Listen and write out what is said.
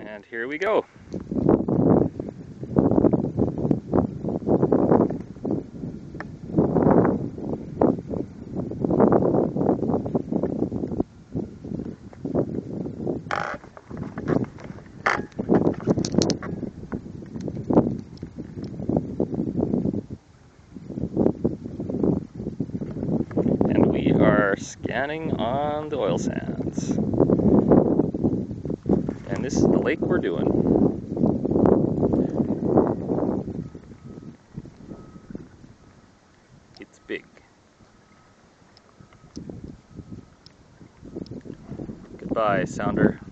And here we go. And we are scanning on the oil sands. And this is the lake we're doing. It's big. Goodbye, sounder.